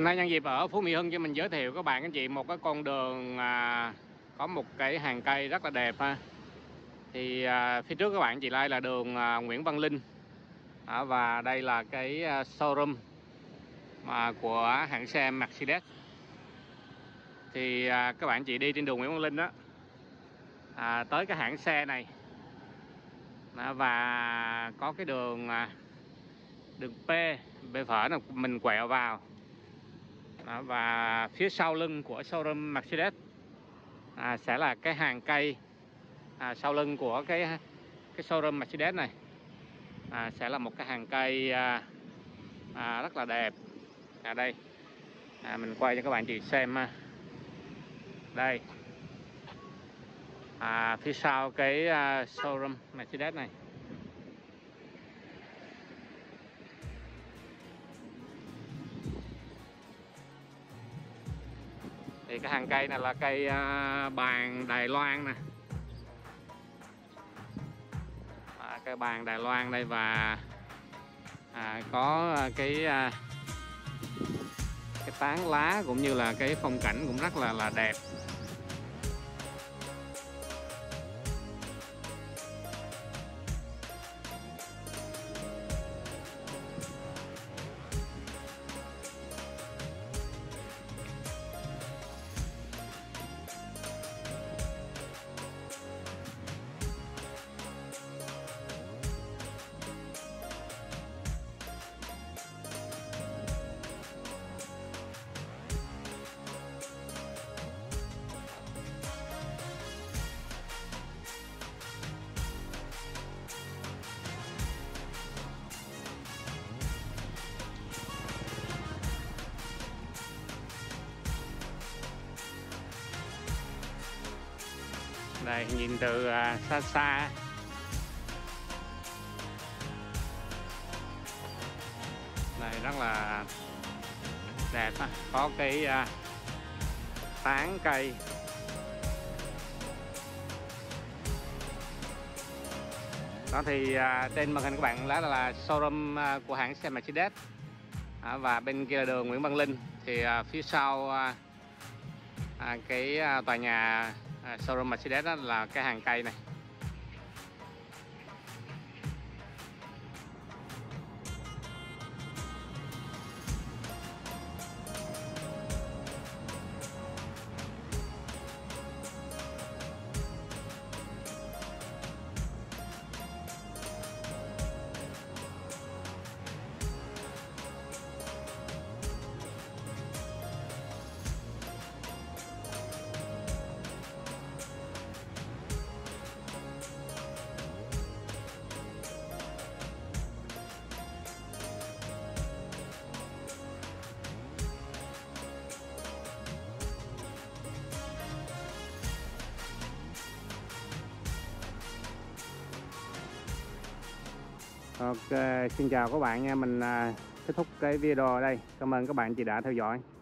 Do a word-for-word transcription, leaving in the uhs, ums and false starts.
Hôm nay nhân dịp ở Phú Mỹ Hưng cho mình giới thiệu các bạn anh chị một cái con đường à, có một cái hàng cây rất là đẹp ha. Thì à, phía trước các bạn chị đây là đường à, Nguyễn Văn Linh à, và đây là cái à, showroom mà của hãng xe Mercedes. Thì à, các bạn chị đi trên đường Nguyễn Văn Linh đó à, tới cái hãng xe này à, và có cái đường à, đường P B phở là mình quẹo vào. Đó, và phía sau lưng của showroom Mercedes à, sẽ là cái hàng cây à, sau lưng của cái cái showroom Mercedes này à, sẽ là một cái hàng cây à, à, rất là đẹp. À, đây à, mình quay cho các bạn chị xem à. Đây à, phía sau cái à, showroom Mercedes này thì cái hàng cây này là cây à, bàn Đài Loan nè, à, cây bàn Đài Loan đây và à, có cái à, cái tán lá cũng như là cái phong cảnh cũng rất là là đẹp. Đây nhìn từ à, xa xa đây rất là đẹp ha. Có cái à, tán cây đó thì à, trên màn hình các bạn đó là showroom à, của hãng xe Mercedes à, và bên kia là đường Nguyễn Văn Linh. Thì à, phía sau à, à, cái à, tòa nhà à, showroom Mercedes đó là cái hàng cây này. Ok, xin chào các bạn nha. Mình à, kết thúc cái video ở đây. Cảm ơn các bạn chị đã theo dõi.